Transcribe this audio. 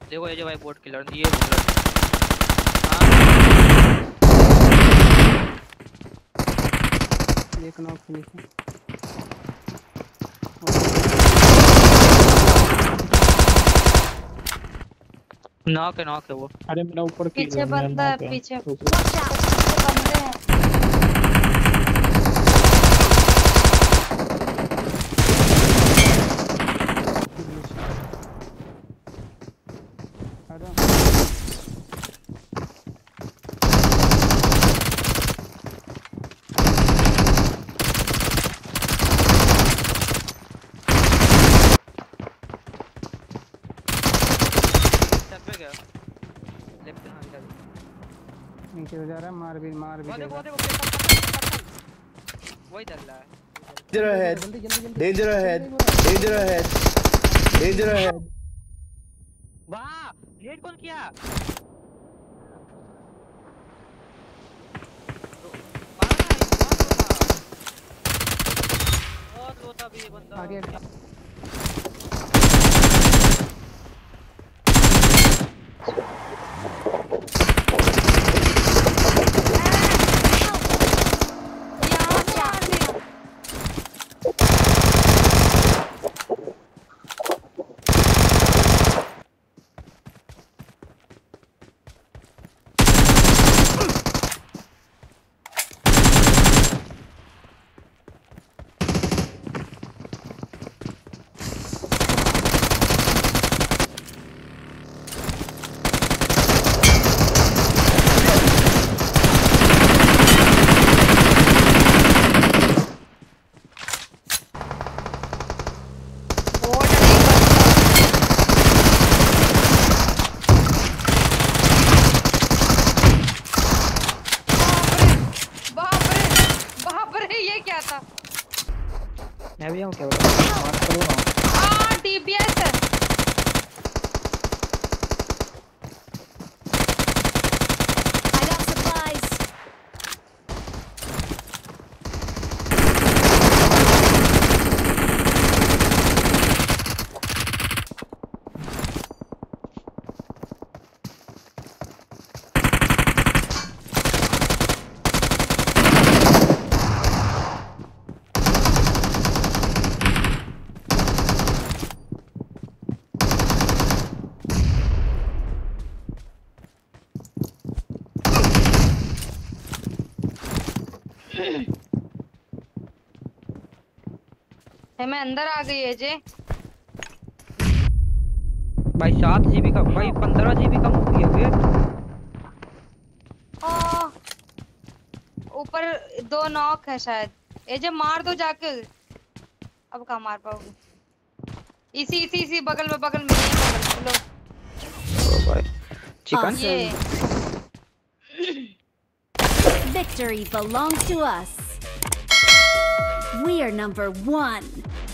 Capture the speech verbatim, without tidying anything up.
देखो ये जो भाई बोट किलर ये बुलेट। एक नॉक फिनिश है। नॉक है नॉक है वो। अरे मेरा ऊपर पीछे बंदा है पीछे Watch out! पीछे बंदे हैं। नीचे जा रहा है मार भी मार भी देखो देखो वही चल रहा है। Danger ahead! Danger ahead! Danger ahead! Danger ahead! वाह हेड कौन किया? बहुत लो था भी ये बंदा। आगे मैं भी हूं क्या बोला मार करो ना। हां टीपीएस है। I got supplies. मैं अंदर आ गई है जे। भाई सात जीबी का भाई पंद्रह जीबी कम हो गया बे। ओ ऊपर दो नॉक है शायद। ये जे मार दो जाके। अब कहाँ मार पाओगे? इसी इसी इसी बगल में बगल में बगल लो। ओ भाई चिकन ये Victory belongs to us. We are number one.